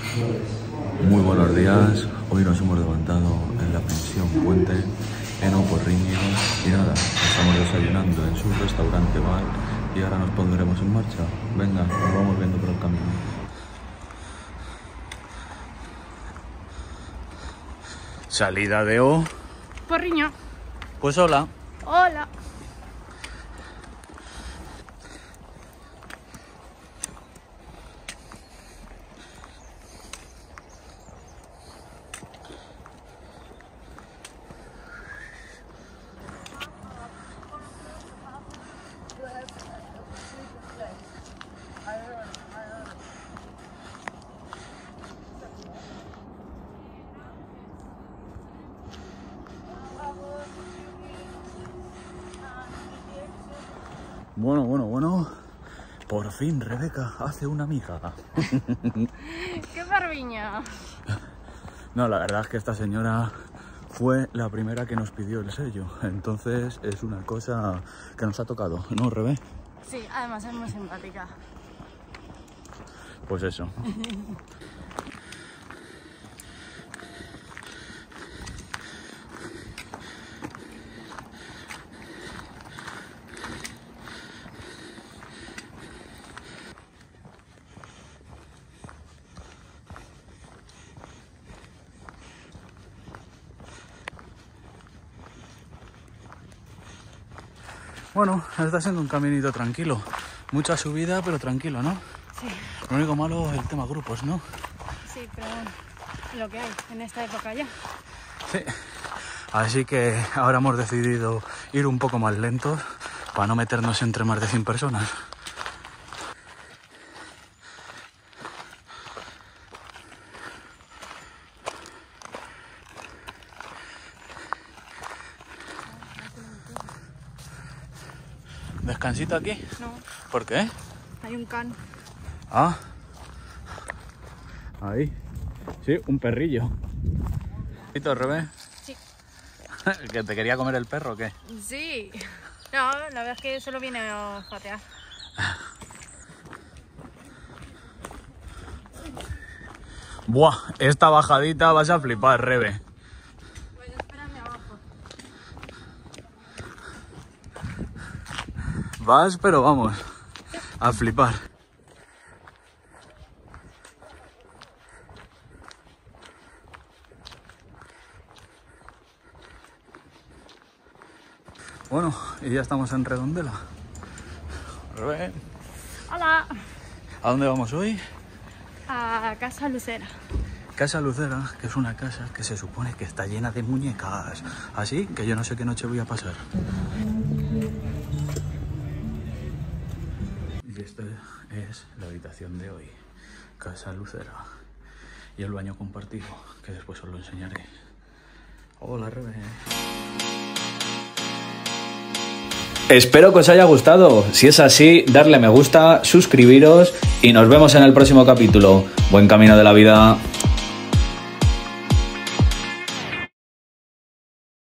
Muy buenos días, hoy nos hemos levantado en la pensión Puente, en Oporriño, y nada, estamos desayunando en su restaurante bar y ahora nos pondremos en marcha. Venga, nos vamos viendo por el camino. Salida de Porriño. Pues hola. Hola. Bueno. Por fin Rebeca hace una amiga. ¡Qué barbiña! No, la verdad es que esta señora fue la primera que nos pidió el sello. Entonces es una cosa que nos ha tocado, ¿no, Rebe? Sí, además es muy simpática. Pues eso. Bueno, está siendo un caminito tranquilo. Mucha subida, pero tranquilo, ¿no? Sí. Lo único malo es el tema grupos, ¿no? Sí, pero bueno, lo que hay en esta época ya. Sí. Así que ahora hemos decidido ir un poco más lentos para no meternos entre más de 100 personas. ¿Descansito aquí? No, ¿Por qué? hay un can. Ah. Ahí. Sí, un perrillo. ¿Y tú, Rebe? Sí. ¿Que te quería comer el perro o qué? Sí. No, la verdad es que solo viene a patear. Buah, esta bajadita vas a flipar, Rebe. Pues espérame abajo. Vas, pero vamos, a flipar. Bueno, y ya estamos en Redondela. Rebe, Hola. ¿a dónde vamos hoy? A Casa Lucera. Casa Lucera, que es una casa que se supone que está llena de muñecas. Así que yo no sé qué noche voy a pasar. Y esta es la habitación de hoy. Casa Lucera. Y el baño compartido, que después os lo enseñaré. Hola, Rebe. Espero que os haya gustado. Si es así, darle me gusta, suscribiros y nos vemos en el próximo capítulo. Buen camino de la vida.